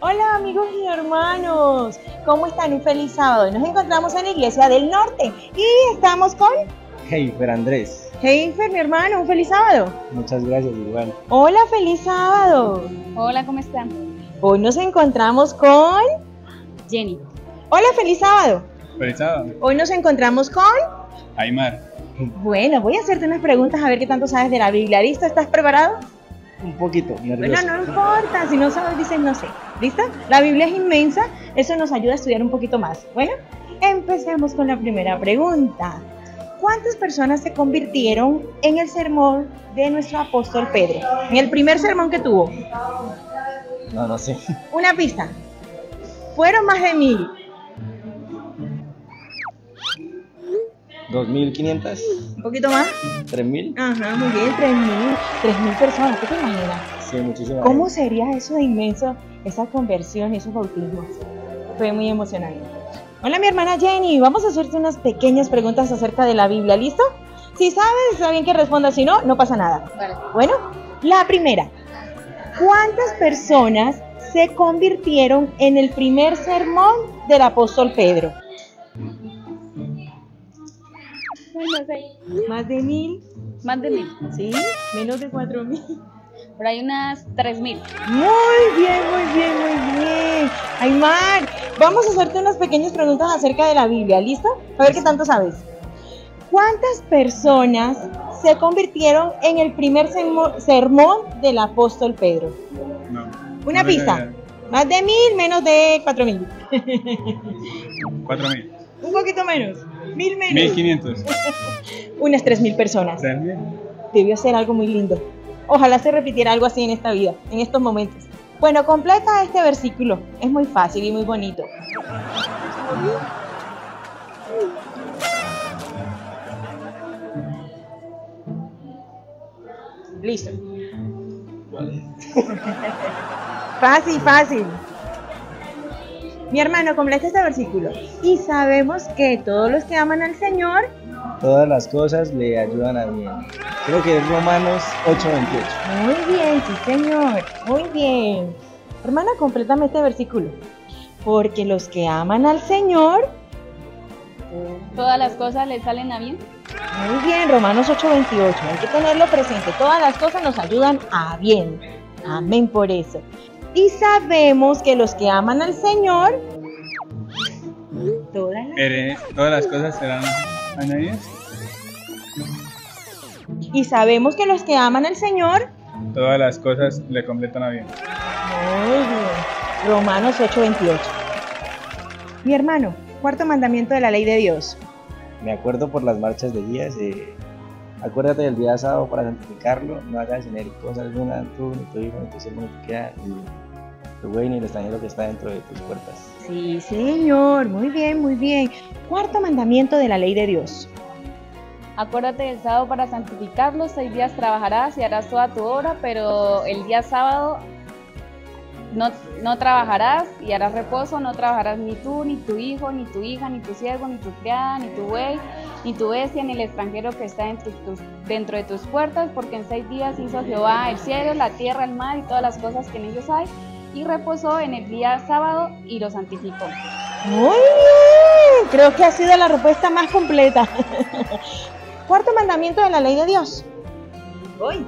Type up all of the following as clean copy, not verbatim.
Hola amigos y hermanos, ¿cómo están? Un feliz sábado. Nos encontramos en la Iglesia del Norte y estamos con Heifer Andrés. Heifer, mi hermano, un feliz sábado. Muchas gracias, igual. Hola, feliz sábado. Hola, ¿cómo están? Hoy nos encontramos con Jenny. Hola, feliz sábado. Feliz sábado. Hoy nos encontramos con Aymar. Bueno, voy a hacerte unas preguntas a ver qué tanto sabes de la Biblia. ¿Listo? ¿Estás preparado? Un poquito nervioso. Bueno, no importa, si no sabes dices no sé. ¿Listo? La Biblia es inmensa, eso nos ayuda a estudiar un poquito más. Bueno, empecemos con la primera pregunta. ¿Cuántas personas se convirtieron en el sermón de nuestro apóstol Pedro? En el primer sermón que tuvo. No sé. Una pista. Fueron más de 1000. 2500, ¿Un poquito más? 3000. Ajá, muy bien, 3000 personas. ¿Qué te imaginas? Sí, muchísimas. ¿Cómo sería eso de inmenso, esa conversión y esos bautismos? Fue muy emocionante. Hola, mi hermana Jenny. Vamos a hacerte unas pequeñas preguntas acerca de la Biblia. ¿Listo? Si sabes, está bien que respondas. Si no, no pasa nada. Vale. Bueno, la primera. ¿Cuántas personas se convirtieron en el primer sermón del apóstol Pedro? No sé. ¿Más de 1000? Más de 1000. ¿Sí? ¿Menos de 4000? Por ahí unas 3000. Muy bien, muy bien, muy bien. Aymar, vamos a hacerte unas pequeñas preguntas acerca de la Biblia, ¿listo? A ver qué tanto sabes. ¿Cuántas personas se convirtieron en el primer sermón del apóstol Pedro? No. Una pista. ¿Más de 1000, menos de 4000? 4000. Un poquito menos. 1000 menos. 1500. Unas 3000 personas. 3000. Debió ser algo muy lindo. Ojalá se repitiera algo así en esta vida, en estos momentos. Bueno, completa este versículo. Es muy fácil y muy bonito. Listo. Fácil, fácil. Mi hermano, completa este versículo. Y sabemos que todos los que aman al Señor. Todas las cosas le ayudan a bien. Creo que es Romanos 8:28. Muy bien, sí señor, muy bien. Hermana, complétame este versículo. Porque los que aman al Señor. Todas las cosas le salen a bien. Muy bien, Romanos 8:28. Hay que tenerlo presente. Todas las cosas nos ayudan a bien. Amén por eso. Y sabemos que los que aman al Señor. Todas las cosas serán añadidas. Y sabemos que los que aman al Señor. Todas las cosas le completan a bien. Muy bien. Romanos 8:28. Mi hermano, cuarto mandamiento de la ley de Dios. Me acuerdo por las marchas de guías. Acuérdate del día sábado para santificarlo. No hagas tener cosa alguna, tú, ni tu hijo, ni tu siervo, ni tu criada, ni tu güey, ni el extranjero que está dentro de tus puertas. Sí, señor. Muy bien, muy bien. Cuarto mandamiento de la ley de Dios. Acuérdate del sábado para santificarlo. 6 días trabajarás y harás toda tu obra, pero el día sábado no trabajarás y harás reposo. No trabajarás ni tú, ni tu hijo, ni tu hija, ni tu siervo, ni tu criada, ni tu buey, ni tu bestia, ni el extranjero que está dentro de tus puertas, porque en 6 días hizo Jehová el cielo, la tierra, el mar y todas las cosas que en ellos hay, y reposó en el día sábado y lo santificó. Muy bien. Creo que ha sido la respuesta más completa. Cuarto mandamiento de la ley de Dios. Hoy.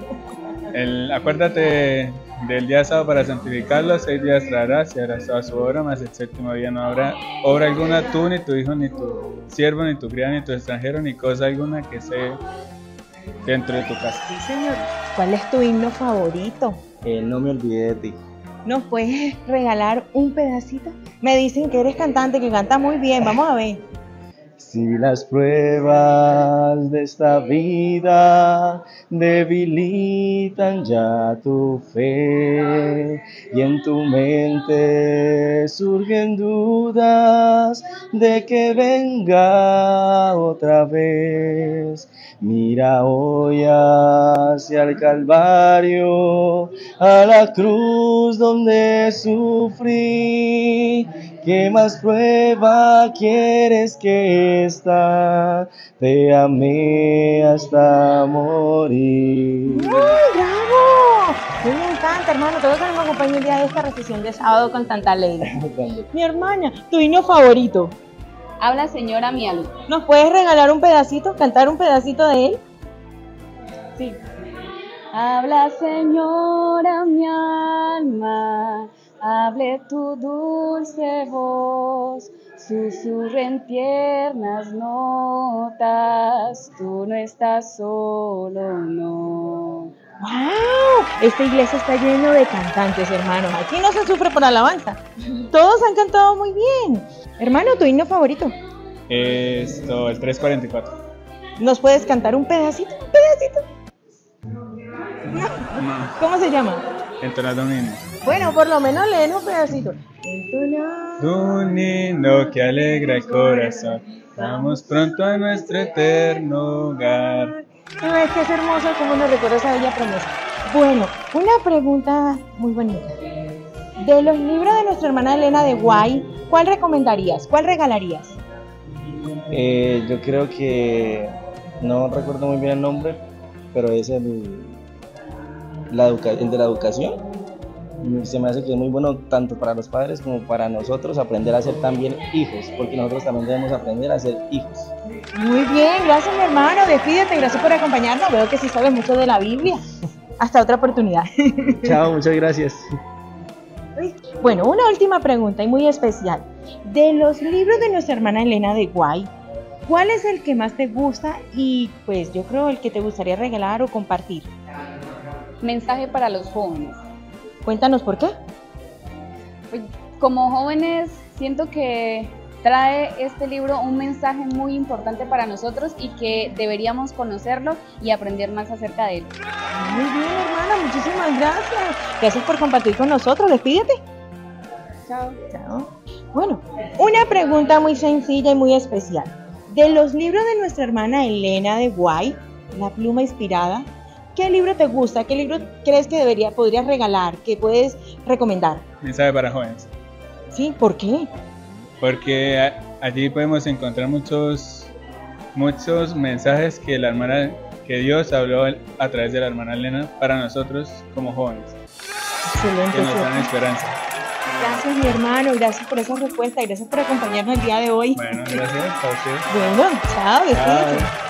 Acuérdate del día sábado para santificarlo. 6 días traerás y harás toda su obra, mas el séptimo día no habrá obra alguna, tú, ni tu hijo, ni tu siervo, ni tu criada, ni tu extranjero, ni cosa alguna que esté dentro de tu casa. Sí, señor. ¿Cuál es tu himno favorito? No me olvidé de ti. ¿Nos puedes regalar un pedacito? Me dicen que eres cantante, que canta muy bien. Vamos a ver. Si las pruebas de esta vida debilitan ya tu fe y en tu mente surgen dudas de que venga otra vez, mira hoy hacia el Calvario, a la cruz donde sufrí. ¿Qué más prueba quieres que esta? Te amé hasta morir. ¡Muy bravo! Sí, me encanta, hermano. Todo que me acompañe el día de esta recesión de sábado con tanta ley. Mi hermana, tu himno favorito. Habla, señora, mi alma. ¿Nos puedes regalar un pedacito, cantar un pedacito de él? Sí. Habla, señora, mi alma, hable tu dulce voz, susurren tiernas notas, tú no estás solo, no. ¡Wow! Esta iglesia está llena de cantantes, hermanos. Aquí no se sufre por alabanza. Todos han cantado muy bien. Hermano, tu himno favorito. Esto, el 344. ¿Nos puedes cantar un pedacito? ¿Un pedacito? No. ¿Cómo se llama? Entonando un himno. Bueno, por lo menos leen un pedacito. Entonando. Un himno que alegra el corazón. Vamos pronto a nuestro eterno hogar. No, es que es hermoso como nos recuerda esa bella promesa. Bueno, una pregunta muy bonita. De los libros de nuestra hermana Elena de Guay, ¿cuál recomendarías? ¿Cuál regalarías? Yo creo que no recuerdo muy bien el nombre, pero es el de la educación. Se me hace que es muy bueno tanto para los padres como para nosotros aprender a ser también hijos, porque nosotros también debemos aprender a ser hijos. Muy bien, gracias mi hermano, despídete, gracias por acompañarnos, veo que sí sabes mucho de la Biblia. Hasta otra oportunidad. Chao, muchas gracias. Bueno, una última pregunta y muy especial. De los libros de nuestra hermana Elena de Guay, ¿cuál es el que más te gusta y pues yo creo el que te gustaría regalar o compartir? Mensaje para los jóvenes. Cuéntanos por qué. Pues, como jóvenes, siento que trae este libro un mensaje muy importante para nosotros y que deberíamos conocerlo y aprender más acerca de él. Muy bien, hermana, muchísimas gracias. Gracias por compartir con nosotros, despídete. Chao. Chao. Bueno, una pregunta muy sencilla y muy especial. De los libros de nuestra hermana Elena de Guay, La pluma inspirada, ¿qué libro te gusta? ¿Qué libro crees que podrías regalar? ¿Qué puedes recomendar? Mensaje para jóvenes. Sí, ¿por qué? Porque allí podemos encontrar muchos mensajes que Dios habló a través de la hermana Elena para nosotros como jóvenes, Excelente. que nos dan ¿cierto? esperanza. Gracias, mi hermano. Gracias por esa respuesta y gracias por acompañarnos el día de hoy. Bueno, gracias a usted. Bueno, chao, despídete. Chao.